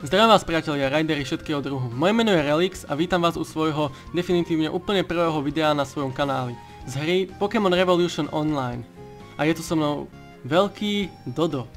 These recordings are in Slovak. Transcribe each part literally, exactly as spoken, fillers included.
Zdravím vás priatelia, raidery všetkého druhu. Moje meno je Relix a vítam vás u svojho definitívne úplne prvého videa na svojom kanáli z hry Pokémon Revolution Online. A je tu so mnou veľký Dodo.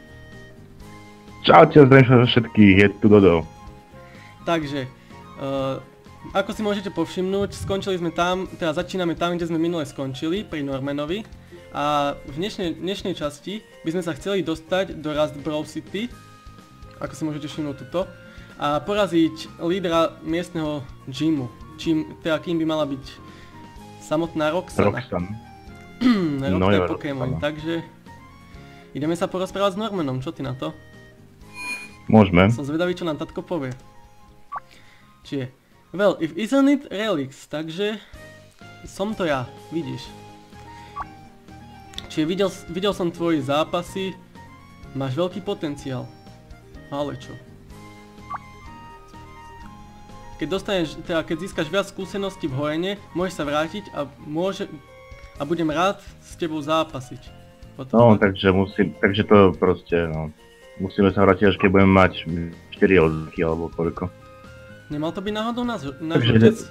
Čaute, zdravím všetkých, je tu Dodo. Takže, uh, ako si môžete povšimnúť, skončili sme tam, teda začíname tam, kde sme minule skončili, pri Normanovi. A v dnešnej, dnešnej časti by sme sa chceli dostať do Rustboro City, ako si môžete všimnúť tuto, a poraziť lídra miestneho gymu, čím, teda kým by mala byť samotná Roxana. Roxana. Roxana je Pokémon, takže ideme sa porozprávať s Normanom, čo ty na to? Môžeme. Som zvedavý, čo nám tatko povie. Čiže, well, if isn't it Relix, takže som to ja, vidíš. Čiže videl, videl som tvoje zápasy, máš veľký potenciál. Ale čo? Keď dostaneš, teda keď získaš viac skúseností v hojene, môžeš sa vrátiť a môže, a budem rád s tebou zápasiť. Potom No, takže musím, takže to proste, no, musíme sa vrátiť, až keď budeme mať štyri odky alebo koľko. Nemal to byť náhodou náš, náš Takže otec?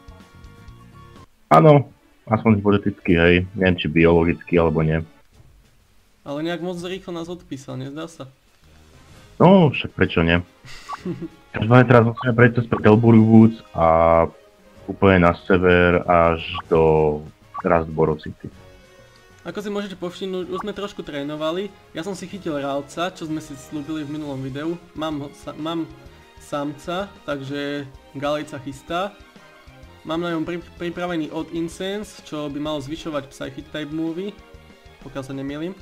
Áno, aspoň hypoteticky, hej, neviem či biologicky alebo nie. Ale nejak moc rýchlo nás odpísal, nezdá sa? No, však prečo nie? Každopádne teraz musíme prejsť cez Petalburg Woods a úplne na sever až do Rustboro City. Ako si môžete povšimnúť, už sme trošku trénovali. Ja som si chytil Ralca, čo sme si slúbili v minulom videu. Mám, ho, sa, mám samca, takže Galej sa chystá. Mám na ňom pri, pripravený Odd Incense, čo by malo zvyšovať Psychic type movie, pokiaľ sa nemýlim.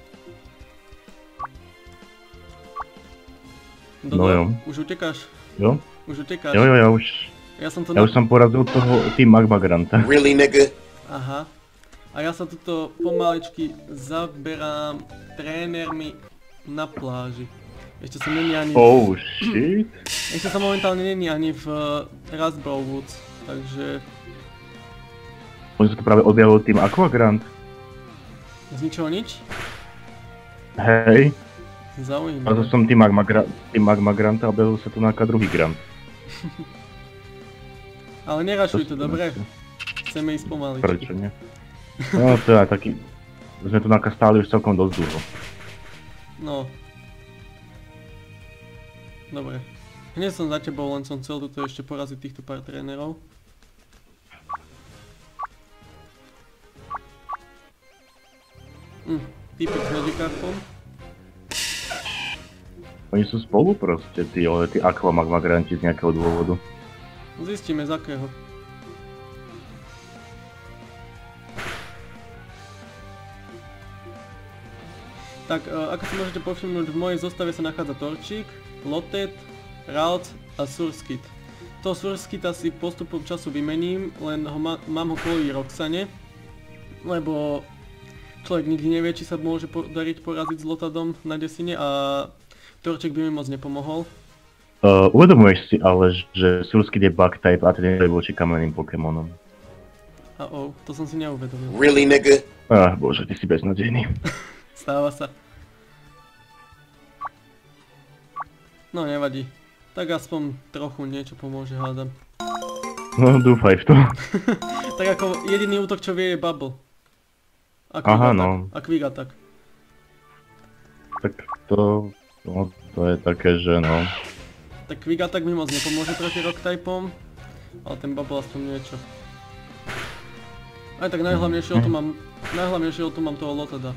Dodo, No jo. už utekáš? Jo? Už utekáš? Jo, jo, ja už, Ja som to ja už som porazil toho tým Magma Granta. Really, nigga? Aha. A ja sa tuto pomalečky zaberám trénermi na pláži. Ešte som není ani... Oh shit. Ešte som momentálne není ani v uh, Rustboro Woods, takže... On sa tu práve objavil tým Aqua Grant. Z ničoho nič? Hej. A Zaujímavé. to som tým Magma, Gra tým Magma Granta a objavil sa tu nejaká druhý Grant. Ale nerašuj to, To- dobre? Chceme ísť pomaličky. Prečo nie? No to je aj taký... Sme tu nejaká stáli už celkom dosť dlho. No. Dobre. Hneď som za tebou, len som chcel tuto ešte poraziť týchto pár trénerov. Hm, týpek s Magikarpom. Oni sú spolu proste, tí, ale tí Aqua Magma Granti z nejakého dôvodu. Zistíme z akého. Tak, uh, ako si môžete povšimnúť, v mojej zostave sa nachádza Torchic, Lotet, Ralts a Surskit. Toho Surskita si postupom času vymením, len ho ma mám ho kvôli Roxane, lebo človek nikdy nevie, či sa môže podariť poraziť s Lotadom na desine a Torchic by mi moc nepomohol. Uh, uvedomuješ si ale, že Surskit je bug type a teda je voči kamenným Pokémonom. A oh, to som si neuvedomil. Really, nigga? Ach bože, ty si beznadejný. Stáva sa. No nevadí. Tak aspoň trochu niečo pomôže, hádam. No dúfaj v to. Tak ako jediný útok, čo vie, je Bubble. A Quick Aha, Attack. no. A Quick Attack. Tak to... No, to je také, že no... Tak Quick Attack mi moc nepomôže proti Rock typom, ale ten Bubble aspoň niečo. Aj tak najhlavnejšie o tom mám... Najhlavnejšie o tom mám toho Lotada.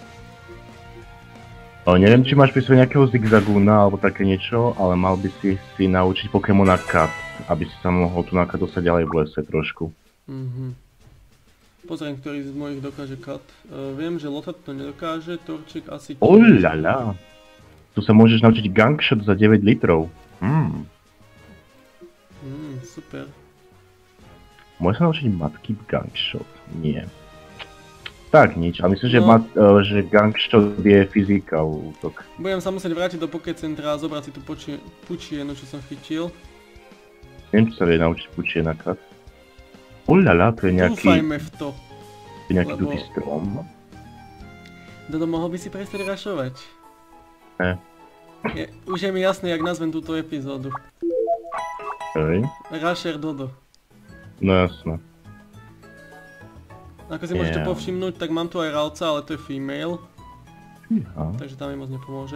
O, neviem, či máš pri sebe nejakého Zigzaguna alebo také niečo, ale mal by si si naučiť Pokémona Cut, aby si sa mohol tu nakať dostať ďalej v lese trošku. Mhm. Pozriem, ktorý z mojich dokáže Cut. Uh, viem, že Lotad to nedokáže, Torchic asi tiež. Oľala! Tu sa môžeš naučiť Gangshot za deväť litrov. Hmm. Mm, super. Môžeš sa naučiť matky Gangshot? Nie. Tak nič, a myslím, že, No. mat, uh, že Gangshot je fyzikál útok. Budem sa musieť vrátiť do Pokécentra a zobrať si tú puči pučienu, čo som chytil. Neviem, či sa vie naučiť pučie na kat. Uľala, to je nejaký... Dúfajme v to. To je nejaký lebo- dutý strom. Dodo, mohol by si prestať rašovať? Ne. Je, už je mi jasné, jak nazvem túto epizódu. Hej. Rusher Dodo. No jasné. Ako si môžete Yeah. povšimnúť, tak mám tu aj Ralca, ale to je female. Fíha. Takže tam mi moc nepomôže.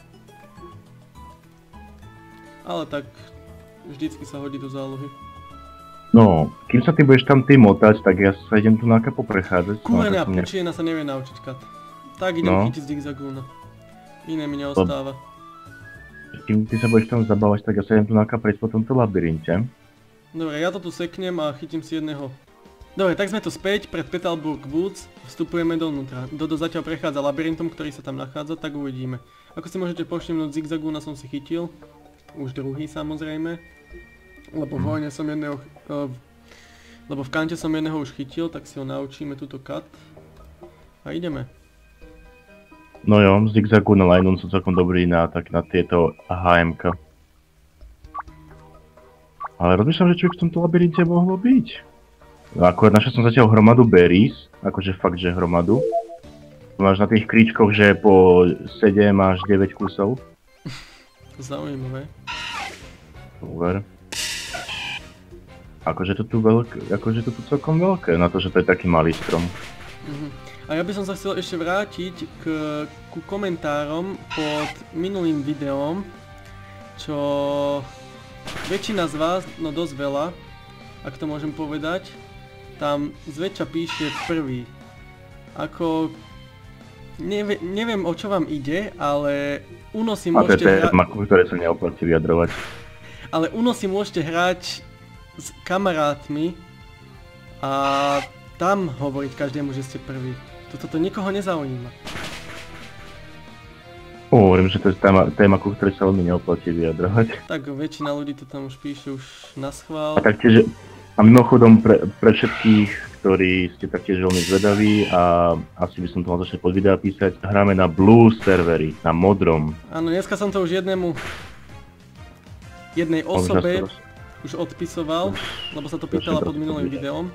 Ale tak vždycky sa hodí do zálohy. No, kým sa ty budeš tam ty motať, tak ja sa idem tu náka poprechádzať. Kúrená No, tak mne- pičiena sa nevie naučiť kat. Tak idem No. chytiť zigzagúna. Iné mi neostáva. Kým ty sa budeš tam zabávať, tak ja sa idem tu náka prejsť po tomto labyrinte. Dobre, ja to tu seknem a chytím si jedného. Dobre, tak sme tu späť pred Petalburg Woods. Vstupujeme dovnútra. Dodo zatiaľ prechádza labyrintom, ktorý sa tam nachádza, tak uvidíme. Ako si môžete povšimnúť, zigzagúna som si chytil. Už druhý samozrejme. Lebo v vojne som jedného... Uh, lebo v kante som jedného už chytil, tak si ho naučíme túto cut. A ideme. No jo, zigzagu na line som celkom dobrý na, tak na tieto há em ká. Ale rozmýšľam, že čo by v tomto labyrinte mohlo byť. No akorát našiel som zatiaľ hromadu berries, akože fakt, že hromadu. Máš na tých kríčkoch, že po sedem až deväť kusov. Zaujímavé. Over. Akože to tu veľké, akože to tu celkom veľké, na to, že to je taký malý strom. Mhm. A ja by som sa chcel ešte vrátiť k, ku komentárom pod minulým videom, čo väčšina z vás, no dosť veľa, ak to môžem povedať, tam zväčša píše prvý. Ako... Nevie, neviem, o čo vám ide, ale Uno si A to môžete je hrať... téma, ku ktoré sa neoplatí vyjadrovať. Ale Uno si môžete hrať s kamarátmi a tam hovoriť každému, že ste prvý. Toto to nikoho nezaujíma. Hovorím, že to je téma, téma, ku ktorej sa veľmi neoplatí vyjadrovať. Tak väčšina ľudí to tam už píše už na schvál. A taktiež, a mimochodom pre, pre všetkých, ktorí ste taktiež veľmi zvedaví a asi by som to mal začať pod videa písať, hráme na Blue serveri, na modrom. Áno, dneska som to už jednému, jednej osobe už odpisoval, lebo sa to pýtala pod minulým videom.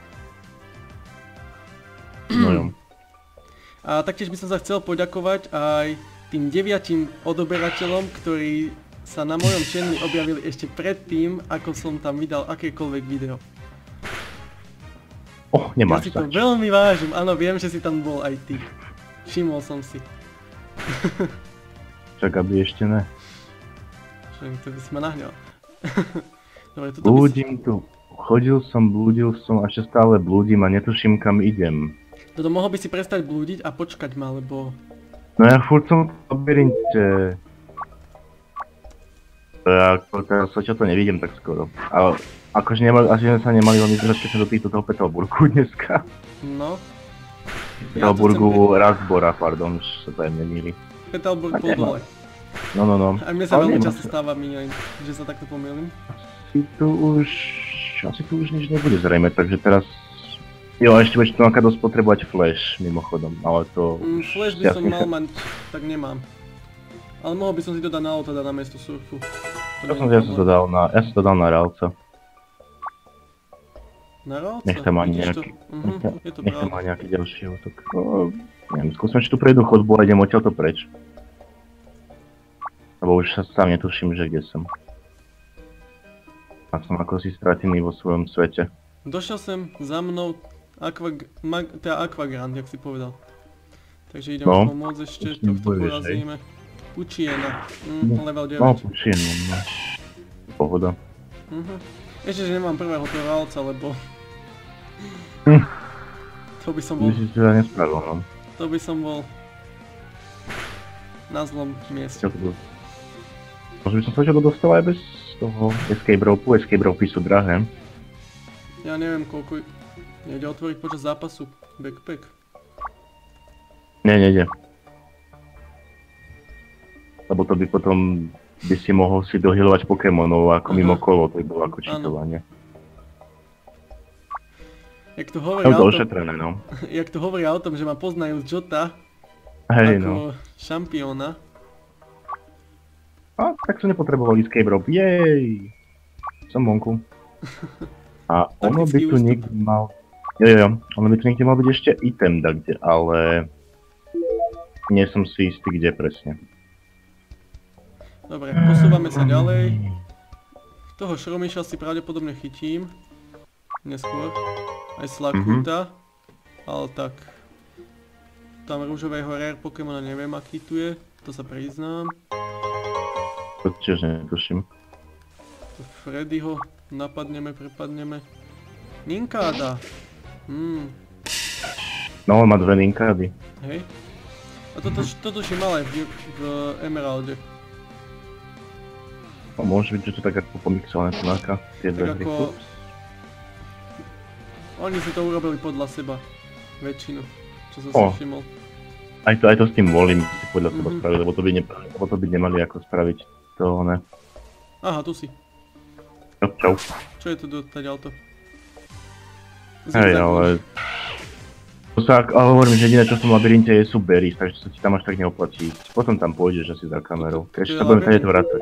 No jo. A taktiež by som sa chcel poďakovať aj tým deviatim odoberateľom, ktorí sa na mojom channeli objavili ešte predtým, ako som tam vydal akékoľvek video. Oh, Ja nemáš si to zač. veľmi vážim, áno, viem, že si tam bol aj ty. Všimol som si. Čak, aby ešte ne. Však to by si ma nahňal. Dobre, toto by si... Blúdim tu. Chodil som, blúdil som, a ešte stále blúdim a netuším, kam idem. Toto mohol by si prestať blúdiť a počkať ma, lebo... No ja furt som v labyrinte. Ja teraz sa to nevidím tak skoro. Ale akože nemali, asi sme sa nemali veľmi zrať, keď sa dopýtu toho Petalburgu dneska. No. Petalburgu Razbora, pardon, už sa to aj nemýli. Petalburg A bol nemá. dole. No, no, no. A mne sa Ale veľmi nemá často sa. stáva míňaň, že sa takto pomýlim. Asi tu už... Asi tu už nič nebude zrejme, takže teraz... Jo, a ešte budeš tu naká dosť potrebovať flash, mimochodom, ale to... Mm, už flash by si som asi mal sa- mať, tak nemám. Ale mohol by som si to dať na auto, dať na miesto surfu. To Ja nie som, je ja som to problém. dal na, ja som to dal na Ralca. Na Ralca? Nech tam má Vidíš nejaký... to? Mhm, je to Nech tam pravda. má nejaký ďalší útok. No, neviem, skúsim, či tu prejdú chodbu a idem odtiaľto preč. Lebo už sa sám netuším, že kde som. A som ako si stratený vo svojom svete. Došiel sem za mnou Aquag... Mag... teda Aquagrand, jak si povedal. Takže ideme No, pomôcť ešte, už mi tohto budeš, hej. porazíme. Pučiena, mm, No, level No, deväť. počiem, no. Pohoda. Mhm. Ešte, že nemám prvého toho Ralca, lebo... Hm. To by som bol... Myslím, že to nespravil, no. To by som bol... Na zlom mieste. Čo to bolo? Možno by som sa to dostal aj bez toho escape rope. Escape rope sú drahé. Ja neviem koľko... Nejde otvoriť počas zápasu backpack. Nie, nejde. Lebo to by potom by si mohol si dohealovať Pokémonov ako Aha. mimo kolo, to by bolo ako cheatovanie. Jak to hovorí Je o to tom, ošetrené, no. jak to hovorí o tom, že ma poznajú z Jota Hej, ako no. šampióna. A tak som nepotreboval escape rope, jej! Som vonku. A ono by Taktický tu ústup. niekde mal... Jo, jo, jo, ono by tu niekde mal byť ešte item dakde, ale... Nie som si istý, kde presne. Dobre, posúvame sa ďalej. Toho Šromiša si pravdepodobne chytím. Neskôr. Aj Slakuta. Ale tak. Tam rúžového rare Pokémona neviem aký tu je. To sa priznám. To tiež netuším. Freddyho napadneme, prepadneme. Ninkáda. Hmm. No, on má dve ninkády. Hej. A toto, toto si mal aj v, v Emeralde. No, môže byť, že to tak ako pomixované tunáka. Tie dve Tak hry. ako... Oni si to urobili podľa seba. Väčšinu. Čo som si O. všimol. Aj to, aj to s tým volím si podľa seba Mhm. spraviť, lebo to by, ne, lebo to by nemali ako spraviť. To ne. Aha, tu si. No, čau. Čo je tu dotaďalto? Hej, ale... To sa, ale hovorím, že jediné čo v tom labyrinte je sú berries, takže sa ti tam až tak neoplatí. Potom tam pôjdeš asi za kamerou. To- to Ešte je sa budem tady labyrint? vracať.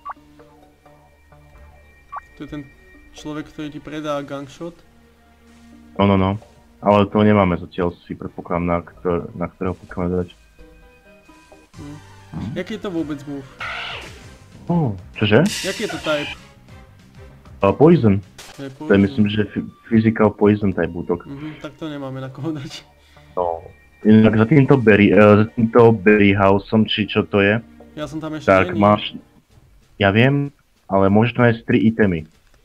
Tu je ten človek, ktorý ti predá gangshot. No, no, no. Ale to nemáme zatiaľ si predpokladám na, ktor- na ktorého Pokémon dať. Hm. Jaký je to vôbec move? Oh, čože? Jaký je to type? Uh, poison. To je To je myslím, že f- physical poison type útok. Mhm, tak to nemáme na koho dať. No. Inak za týmto berry, uh, za týmto berry houseom, či čo to je, Ja som tam ešte tak není. máš... Ja viem, ale môžeš to nájsť tri itemy.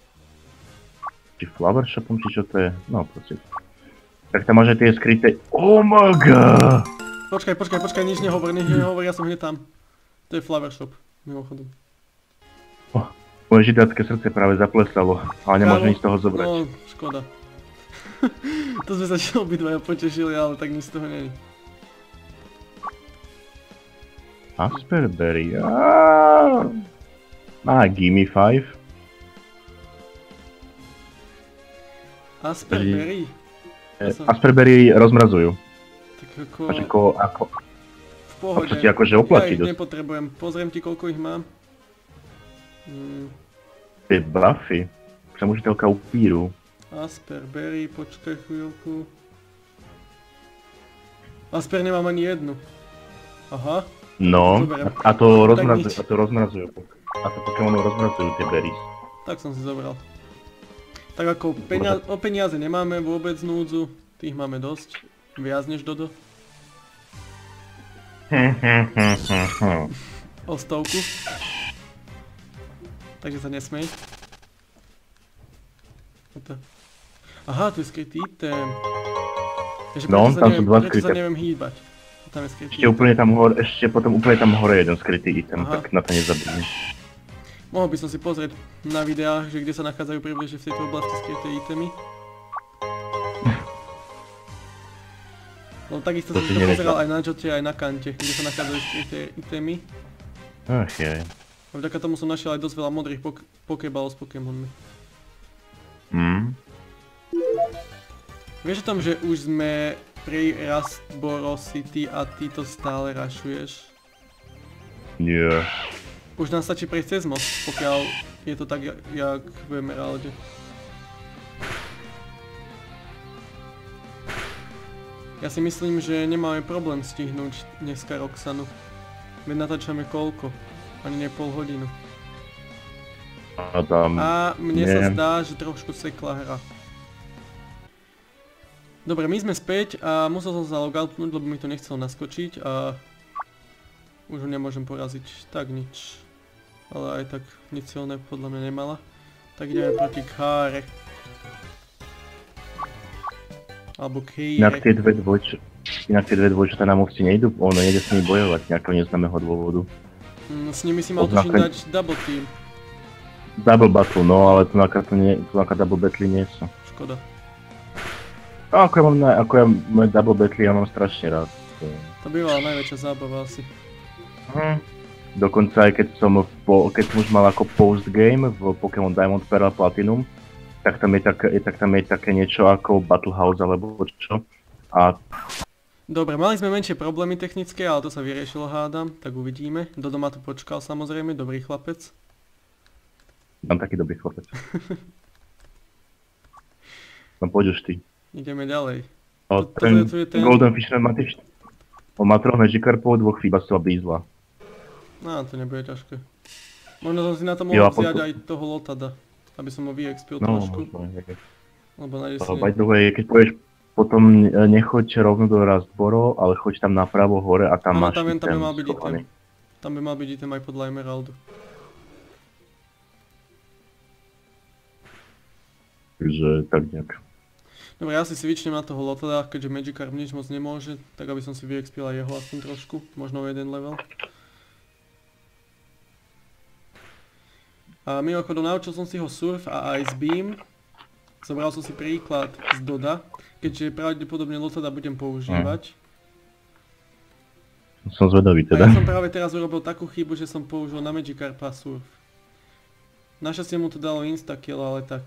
Či flower shopom, či čo to je, no proste. Tak tam máš aj tie skryté... Oh my god! Počkaj, počkaj, počkaj, nič nehovor, nič nehovor, ja som hneď tam. To je flower shop, mimochodom. Oh, moje židácké srdce práve zaplesalo, ale nemôžem nič z toho zobrať. No, škoda. To sme sa obidvaja potešili, ale tak nič z toho není. Asperberry, aaaa. Ah, gimme five. Asperberry? Ja som- Asperberry rozmrazujú. Tak ako... Až ako, ako, V pohode. to ti akože oplatí Ja ich dosť. nepotrebujem. Pozriem ti, koľko ich mám. Hmm. tie buffy. Přemožiteľka upíru. Asperberry, počkaj chvíľku. Asper nemám ani jednu. Aha. No, Zoberiem. a, a to rozmrazujú, nič. a to rozmrazujú. A to Pokémonov rozmrazujú tie berries. Tak som si zobral. Tak ako peňa- o peniaze nemáme vôbec núdzu. Tých máme dosť. Viac než Dodo. O stovku. Takže sa nesmej. Toto. Aha, tu je skrytý item. Takže No, preto sa tam sú neviem, dva preto sa skryté. neviem hýbať. Tam je skrytý Ešte úplne tam hore, ešte potom úplne tam hore jeden skrytý item, Aha. tak na to nezabudni. Mohol by som si pozrieť na videách, že kde sa nachádzajú približne v tejto oblasti skryté itemy. No takisto To som si si to nenechal. pozeral aj na Jote, aj na Kante, kde sa nachádzajú skryté itemy. Ach jej. A vďaka tomu som našiel aj dosť veľa modrých pok- pokebalov s Pokémonmi. Hm? Vieš o tom, že už sme pri Rustboro City a ty to stále rašuješ? Nie. Už nám stačí prejsť cez most, pokiaľ je to tak, jak, jak v Emeralde. Ja si myslím, že nemáme problém stihnúť dneska Roxanu. Veď natáčame koľko? Ani ne pol hodinu. A tam... A mne nie. sa zdá, že trošku sekla hra. Dobre, my sme späť a musel som sa logoutnúť, lebo mi to nechcel naskočiť a... Už ho nemôžem poraziť, tak nič. Ale aj tak nič silné podľa mňa nemala. Tak ideme proti Káre. Alebo Inak Kejre. tie dve dvojč... Inak tie dve dvojčatá nám moc nejdu, ono nejde s nimi bojovať z nejakého neznámeho dôvodu. Mm, s nimi si mal Označen- tuším dať double team. Double battle, no ale tu naká to nie, tu naká double battle nie sú. Škoda. No ako ja mám, na, ako ja moje double battle ja mám strašne rád. To bývala najväčšia zábava asi. Hm. Dokonca aj keď som, po, keď som už mal ako postgame v Pokémon Diamond Pearl Platinum, tak tam je, tak, je, tak tam je také niečo ako Battle House alebo čo. A Dobre, mali sme menšie problémy technické, ale to sa vyriešilo hádam, tak uvidíme. Dodo ma tu počkal samozrejme, dobrý chlapec. mám taký dobrý chlapec. No poď už ty. Ideme ďalej. O, To- ten toto je ten- Golden Fishman má tiež... On má troch Magikarpov, dvoch Fibasov a Beazla. No, to nebude ťažké. Možno som si na to Jo, mohol a potom- vziať aj toho Lotada, aby som ho vyexpil No, trošku. možno, hej. Lebo nájdeš Uh, si... by the way, keď pôjdeš potom e, nechoď rovno do Rastboro, ale choď tam napravo hore a tam Áno, máš tam, viem, tam by item mal byť item. schovaný. Tam by mal byť item aj podľa Emeraldu. Takže tak nejak. Dobre, ja si switchnem na toho Lotada, keďže Magikarp nič moc nemôže, tak aby som si vyexpil aj jeho aspoň trošku, možno o jeden level. A mimochodom naučil som si ho Surf a Ice Beam. Zobral som si príklad z Doda, keďže pravdepodobne Lotada budem používať. Som zvedavý A teda. ja som práve teraz urobil takú chybu, že som použil na Magikarpa Surf. Našťastie mu to dalo instakill, ale tak...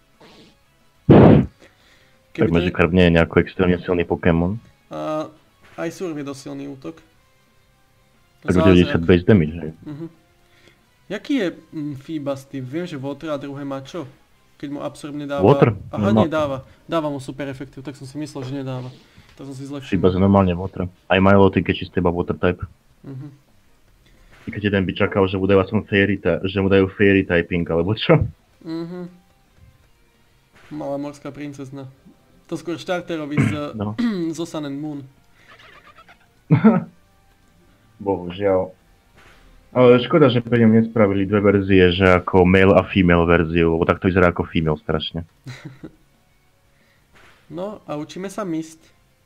Tak to- Magikarp nie je nejako extrémne silný Pokémon. A aj Surf je dosť silný útok. Tak deväťdesiat base damage, hej. Mhm. Jaký je mm, Feebas typ? Viem, že Water a druhé má čo? Keď mu Absorb nedáva... Water? Aha, No, nie, dáva. Dáva mu super efektív, tak som si myslel, že nedáva. Tak som si zle Iba všimol. za normálne water. Aj Milotic je čisté iba water type. Mhm. I keď jeden by čakal, že mu dajú aspoň fairy, ty- že mu dajú fairy typing, alebo čo? Mhm. Malá morská princezna. To skôr štarterovi z, No. zo Sun and Moon. Bohužiaľ. Ale škoda, že pre ňom nespravili dve verzie, že ako male a female verziu, lebo tak to vyzerá ako female strašne. No a učíme sa Mist.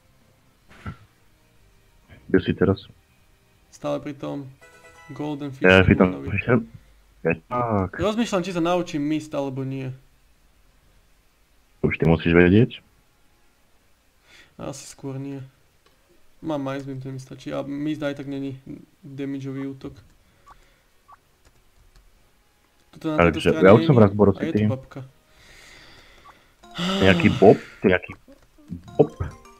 Kde si teraz? Stále pri tom Golden Fish. Ja, tam... Moonovi. Ja, tak, Rozmýšľam, či sa naučím Mist alebo nie. už ty musíš vedieť. Asi skôr nie. Mám Ice Beam, to mi stačí. A Mist aj tak není damageový útok. Tuto na tejto Takže strane ja už som není. raz Boros A je City. tu babka. Nejaký Bob? Nejaký Bob?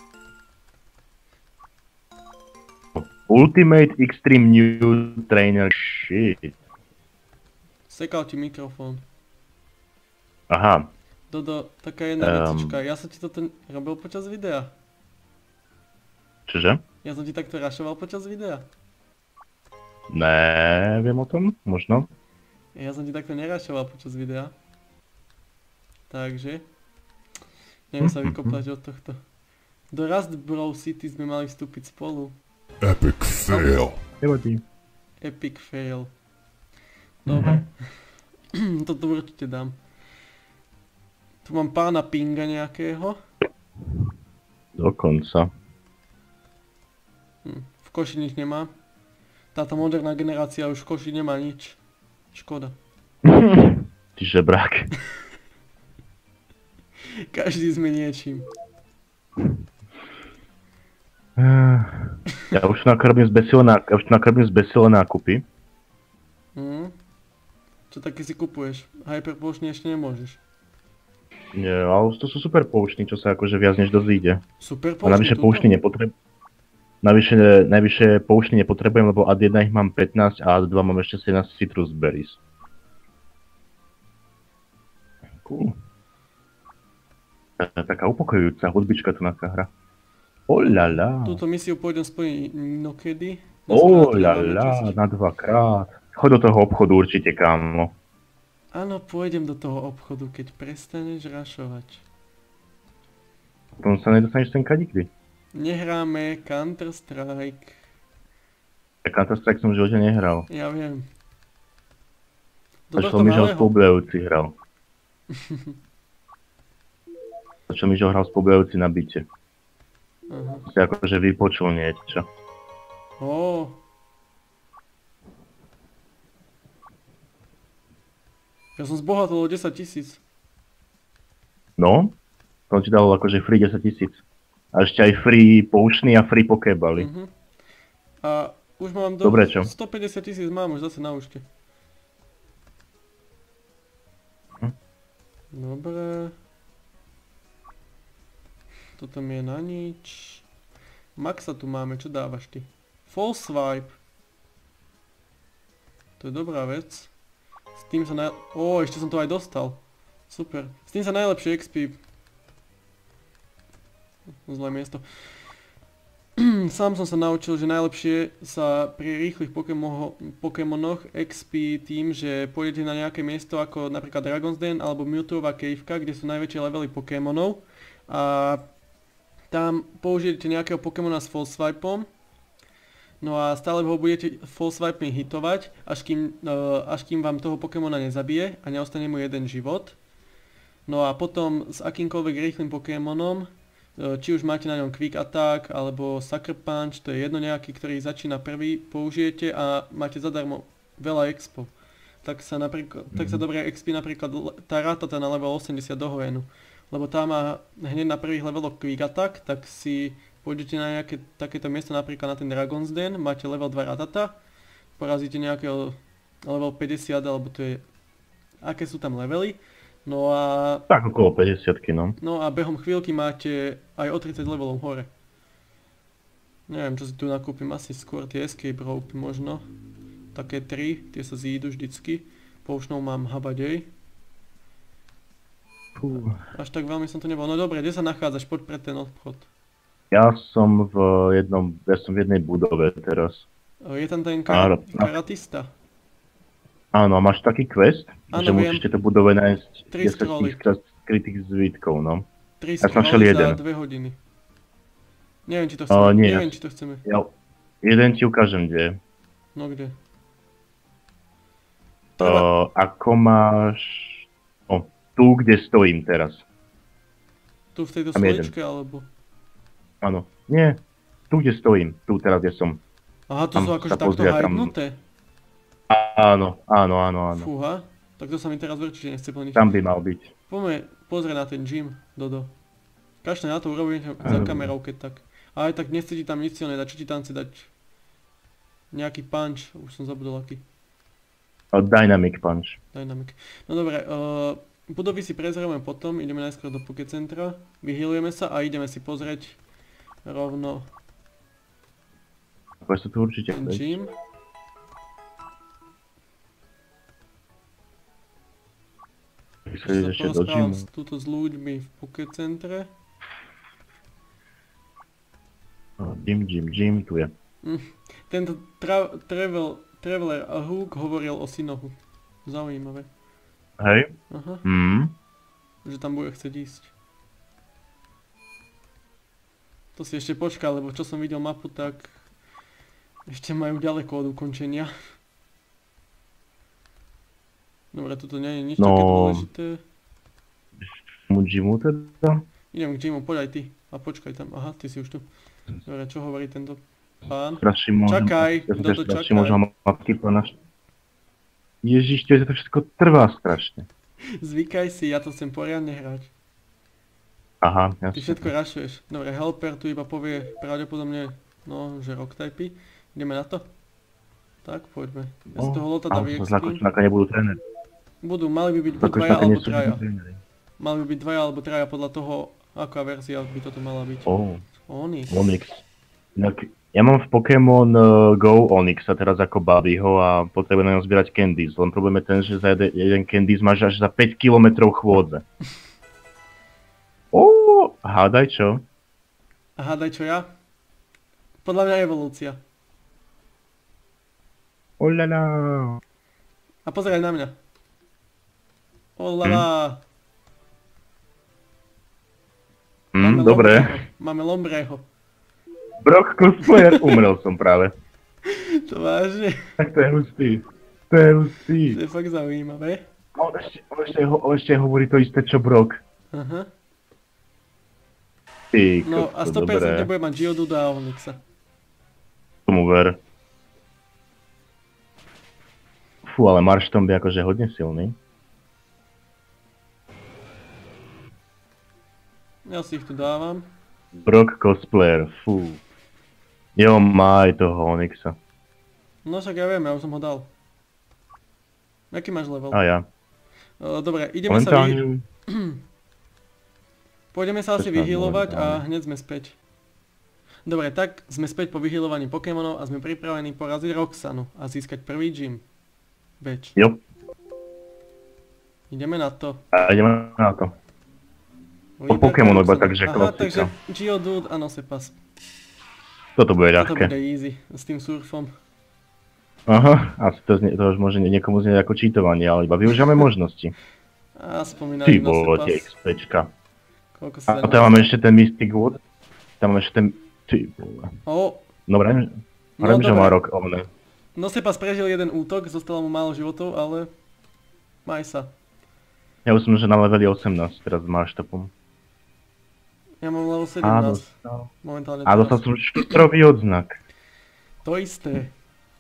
Ultimate Extreme New Trainer shit. Sekal ti mikrofón. Aha, Dodo, taká jedna Ehm. vecička. Ja som ti toto robil počas videa. čože? Ja som ti takto rašoval počas videa. Neviem o tom, možno. Ja som ti takto nerašoval počas videa. Takže... Neviem sa vykopať od tohto. Do Rustboro City sme mali vstúpiť spolu. Epic fail. Nevadí. Epic fail. Dobre. Toto určite dám. Tu mám pána Pinga nejakého. Dokonca. Hm. V koši nič nemá. Táto moderná generácia už v koši nemá nič. Škoda. Ty žebrák. Každý sme niečím. Ja už nakrmím zbesile ná- ja už nakrmím zbesile nákupy. Hm. Čo také si kupuješ? Hyperpotion ešte nemôžeš. Nie, ale to sú super poučný, čo sa akože viac než dosť ide. Super A navyše poučný nepotrebujem. Navyše, navyše poučný nepotrebujem, lebo ad jedna ich mám pätnásť a ad dva mám ešte sedemnásť citrus berries. Cool. To je taká upokojujúca hudbička tu na hra. Oľala. Túto misiu pôjdem splniť inokedy. Oľala, na dvakrát. Choď do toho obchodu určite, kámo. Áno, pôjdem do toho obchodu, keď prestaneš rašovať. Potom sa nedostaneš sem kadikdy. Nehráme Counter Strike. Ja Counter-Strike som v živote nehral. Ja viem. Do Začal tohto mi, že ho malého? spolubojovci hral. Začal mi, že ho hral spolubojovci na byte. Aha. Si akože vypočul niečo. Ó. Ja som zbohatol o desať tisíc. No, som ti dal akože free desať tisíc. A ešte aj free poučný a free pokebaly. Mhm. A už mám do... Dobre, čo? stopäťdesiat tisíc mám už zase na účte. Hm. Dobre. Toto mi je na nič. Maxa tu máme, čo dávaš ty? False swipe. To je dobrá vec. S tým sa naj... Ó, ešte som to aj dostal. Super. S tým sa najlepšie X P. Zlé miesto. sám som sa naučil, že najlepšie sa pri rýchlych Pokémono- Pokémonoch X P tým, že pôjdete na nejaké miesto ako napríklad Dragon's Den alebo Mewtwoová caveka, kde sú najväčšie levely Pokémonov a tam použijete nejakého Pokémona s False Swipeom. No a stále ho budete False Swipeom hitovať, až kým, uh, až kým vám toho Pokémona nezabije a neostane mu jeden život. No a potom s akýmkoľvek rýchlym Pokémonom, či už máte na ňom Quick Attack alebo Sucker Punch, to je jedno nejaký, ktorý začína prvý, použijete a máte zadarmo veľa expo. Tak sa, napríklad, mm. tak sa dobre X P napríklad tá rátata na level osemdesiat do Hoennu. Lebo tá má hneď na prvých leveloch Quick Attack, tak si pôjdete na nejaké takéto miesto, napríklad na ten Dragon's Den, máte level dva rátata, porazíte nejakého level päťdesiat, alebo to je, aké sú tam levely. No a... Tak okolo päťdesiatky, no. No a behom chvíľky máte aj o tridsať levelov hore. Neviem, čo si tu nakúpim, asi skôr tie Escape Rope možno. Také tri, tie sa zídu vždycky. Poušnou mám Habadej. Fú. Až tak veľmi som to nebol. No dobre, kde sa nachádzaš? Poď pred ten obchod. Ja som v jednom, ja som v jednej budove teraz. Je tam ten kar- karatista? Áno, a máš taký quest, ano, že viem. musíte to budove nájsť Tri desať scrolly. tisíc skrytých zvítkov, no. tri Ja som našiel scrolly jeden. za dve hodiny. Neviem, či to chceme. Uh, nie. Neviem, či to chceme. Ja, jeden ti ukážem, kde je. No kde? Treba... Uh, ako máš... O, tu, kde stojím teraz. Tu v tejto tam stoličke, alebo... Áno. Nie, tu, kde stojím. Tu teraz, kde som. Aha, to Tam sú akože sa takto pozrie, tam- hajbnuté. Áno, áno, áno, áno. Fúha, tak to sa mi teraz určite nechce plniť. Tam by mal byť. Poďme pozrieť na ten gym, Dodo. Kašle na to, urobím za Áno. kamerou, keď tak. A aj tak nechce ti tam nič silné dať, čo ti tam chce dať? Nejaký punch, už som zabudol aký. Uh, Dynamic Punch. Dynamic. No dobre, uh, budovy si prezrieme potom, ideme najskôr do Pokécentra, vyhealujeme sa a ideme si pozrieť rovno Ako sa tu určite ten vejsť. gym. Chceš Sa ísť ešte do porozprávam gymu. s- tuto s ľuďmi v Pokécentre. Uh, Gym, gym, gym, tu je. Tento tra- travel, Traveler a Hook hovoril o Sinohu. Zaujímavé. Hej? Aha, Mm. že tam bude chcieť ísť. To si ešte počká, lebo čo som videl mapu, tak ešte majú ďaleko od ukončenia. Dobre, tuto nie je nič No. také dôležité. Mu gymu teda? Idem k gymu, poď aj ty. A počkaj tam, aha, ty si už tu. Dobre, čo hovorí tento pán? Strašne môžem. Čakaj, ja som Dodo, strašne čakaj. môžem mapky pána. Ježiš, to všetko trvá strašne. Zvykaj si, ja to chcem poriadne hrať. Aha, Ty jasne. všetko rašuješ. Dobre, Helper tu iba povie pravdepodobne, no, že rock typy. Ideme na to? Tak, poďme. Ja z toho lota dá Ale sa vyexpím. zlakočná, aká nebudú tréner. Budú, mali by byť buď Zlakočná, dvaja aká alebo nie sú traja. tréneri. Mali by byť dvaja alebo traja podľa toho, aká verzia by toto mala byť. Ó, Onyx. Onyx. Inak, ja mám v Pokémon uh, Go Onyxa teraz ako Bobbyho a potrebujem na ňom zbierať candies. Len problém je ten, že za jeden, jeden candies máš až za päť kilometrov chôdze. Ó, hádaj čo? A hádaj čo ja? Podľa mňa evolúcia. Olala. A pozeraj na mňa. Olala. Hm, dobre. Lombrého. Máme Lombreho. Brock cosplayer, umrel som práve. To vážne. Tak to je hustý. To je hustý. To je fakt zaujímavé. On ešte, on ešte, ho- on ešte hovorí to isté, čo Brock. Aha. Ty, No a kokso, sto percent dobré. nebude mať Geoduda a Onyxa. Tomu ver. Fú, ale Marshtomp je akože hodne silný. Ja si ich tu dávam. Brock cosplayer, fú. Jo, má aj toho Onyxa. No však ja viem, ja už som ho dal. Aký máš level? A ja. Uh, dobre, ideme sa vy... Momentálne... Pôjdeme sa asi šestnásť vyhealovať a momentálne. hneď sme späť. Dobre, tak sme späť po vyhealovaní Pokémonov a sme pripravení poraziť Roxanu a získať prvý gym. Beč. Jo, Ideme na to. a ideme na to. Líder Pokémonov iba Roxana. takže Aha, klasika. takže Geodude a Nosepas. Toto bude Toto ľahké. bude easy s tým surfom. Aha, asi to, znie, to už môže niekomu znieť ako cheatovanie, ale iba využívame možnosti. A Ty spomínali na bolo, tie sepas. XPčka. Koľko sa A tam máme ešte ten Mystic Wood. Tam máme ešte ten... Ty vole. O, No vrajím, No, vrajím, že má dobre. rok, ale... no sepas prežil jeden útok, zostalo mu málo životov, ale... Maj sa. Ja už som že na leveli osemnásť teraz s máštopom. Ja mám level Á, sedemnásť. dostal. Momentálne A dostal som štrový odznak. To isté.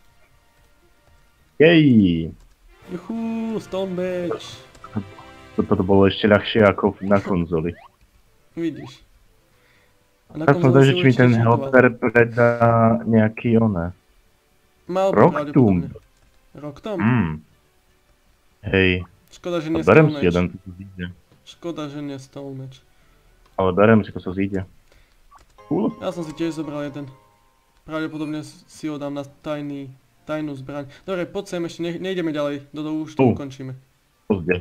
Jej! Juhú, Stone Badge. Toto bolo ešte ľahšie ako na konzoli. Vidíš. A na Tak som konzole že si či mi určite ten cheatoval. helper predá nejaký oné. Mal by Rocktomb. pravdepodobne. Rocktomb? Mm. Hej, Škoda, že a nie berem Stone si jeden, Age. to sa zíde. Škoda, že nie Stone Age. Ale berem si, to sa zíde. Cool. Ja som si tiež zobral jeden. Pravdepodobne si ho dám na tajný, tajnú zbraň. Dobre, poď sem, ešte ne, nejdeme ďalej. Dodo, už to Tu. ukončíme. Pozde.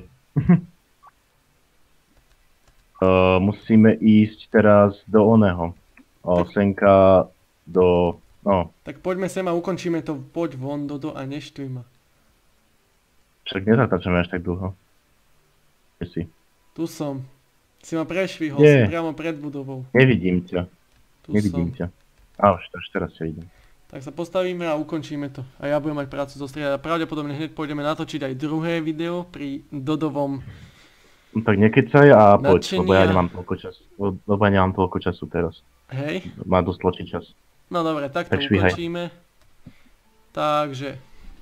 uh, musíme ísť teraz do oného. O, senka do... No, Tak poďme sem a ukončíme to. Poď von, Dodo, a neštvi ma. však nezatáčame až tak dlho. Kde si? Tu som. Si ma prešvihol, Nie. si priamo pred budovou. Nevidím ťa, Tu nevidím som. ťa. A už, už teraz ťa vidím. Tak sa postavíme a ukončíme to. A ja budem mať prácu zo strieda. A pravdepodobne hneď pôjdeme natočiť aj druhé video pri Dodovom. No tak nekecaj a poď, Nadšenia. lebo ja nemám toľko času. Lebo ja nemám toľko času teraz. Hej? Má dosť tlačí čas. No dobre, tak to Tak švihaj. ukončíme. Takže...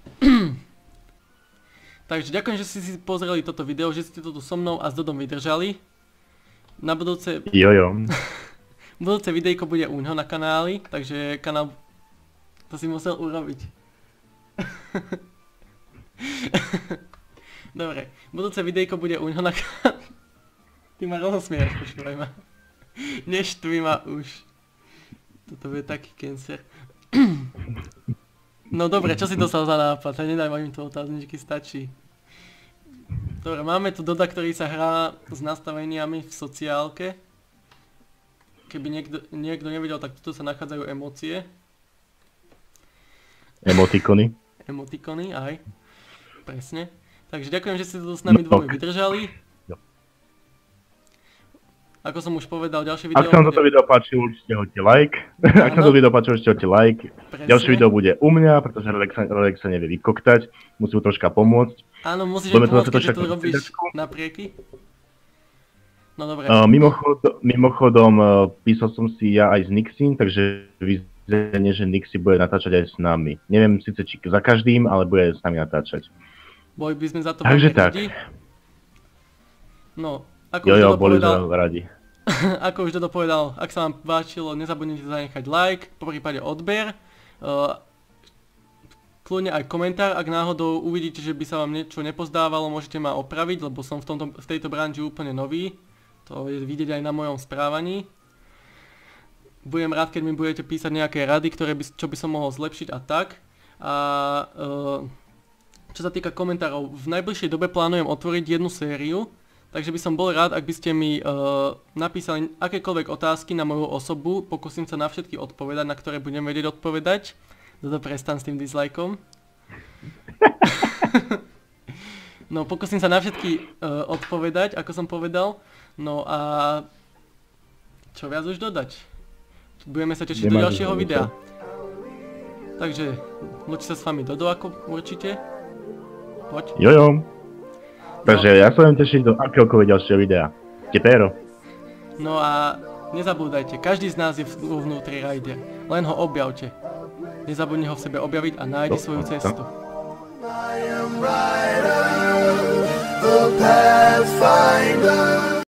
Takže ďakujem, že ste si pozreli toto video, že ste to tu so mnou a s Dodom vydržali. Na budúce, Jojo. budúce videjko bude uňho na kanáli, takže kanál... To si musel urobiť. Dobre, budúce videjko bude uňho na kanáli. Ty ma rozosmieš, počúvaj ma. Neštvi ma už. Toto bude taký cancer. No dobre, čo si dostal za nápad? A nedaj ma im to otázničky, stačí. Dobre, máme tu Doda, ktorý sa hrá s nastaveniami v sociálke. Keby niekto, niekto nevedel, tak tu sa nachádzajú emócie. Emotikony. Emotikony, aj. Presne. Takže ďakujem, že ste tu s nami No, dvomi ok. vydržali. Jo. Ako som už povedal, ďalšie video... Ak sa vám toto bude- video páčilo, určite hoďte like. Ak sa Áno. toto video páčilo, určite hoďte like. Presne. Ďalšie video bude u mňa, pretože Rodek sa, Rodek sa nevie vykoktať. Musí mu troška pomôcť. Áno, musíš Budeme mi to pomôcť, zase keďže troška to robíš sedačku. naprieky. No dobre. Uh, mimochod, mimochodom, uh, písal som si ja aj s Nixim, takže vyzeranie, že Nixi bude natáčať aj s nami. Neviem síce či za každým, ale bude s nami natáčať. Boli by sme za to Takže veľmi tak. radi. No, ako Jo, už jo, Dodo boli povedal, sme radi. ako už Dodo povedal, ak sa vám páčilo, nezabudnite zanechať like, po prípade odber. Uh, kľudne aj komentár, ak náhodou uvidíte, že by sa vám niečo nepozdávalo, môžete ma opraviť, lebo som v, tomto, v tejto branži úplne nový. To je vidieť aj na mojom správaní. Budem rád, keď mi budete písať nejaké rady, ktoré by, čo by som mohol zlepšiť a tak. A uh, čo sa týka komentárov, v najbližšej dobe plánujem otvoriť jednu sériu, takže by som bol rád, ak by ste mi uh, napísali akékoľvek otázky na moju osobu, pokúsim sa na všetky odpovedať, na ktoré budem vedieť odpovedať. Dodo, prestan s tým dislikeom. No, pokúsim sa na všetky uh, odpovedať, ako som povedal. No a čo viac už dodať? Budeme sa tešiť do Nemáš ďalšieho nič, videa. Takže, lúči sa s vami Dodo ako určite. Poď. Jojo. Takže ja sa budem tešiť do akéhokoľvek ďalšieho videa. Tepero. No a nezabúdajte, každý z nás je vo vnútri Rider. Len ho objavte. Nezabudni ho v sebe objaviť a nájdi No, svoju no, cestu. I am Ryder, the Pathfinder.